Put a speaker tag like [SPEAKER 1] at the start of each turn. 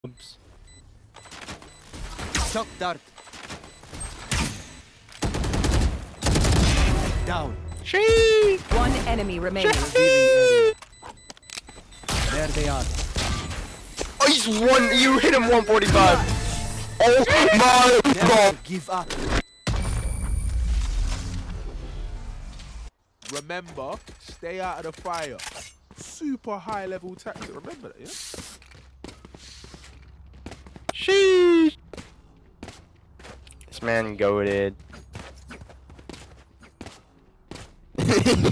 [SPEAKER 1] Oops. Shock dart. Down.
[SPEAKER 2] Sheesh.
[SPEAKER 3] One enemy remaining.
[SPEAKER 1] There they are.
[SPEAKER 2] Oh, he's one. You hit him 145. Oh my
[SPEAKER 1] Never
[SPEAKER 2] god.
[SPEAKER 1] give up.
[SPEAKER 4] Remember, stay out of the fire. Super high level tactic. Remember that, yeah?
[SPEAKER 2] Sheesh. This man goated.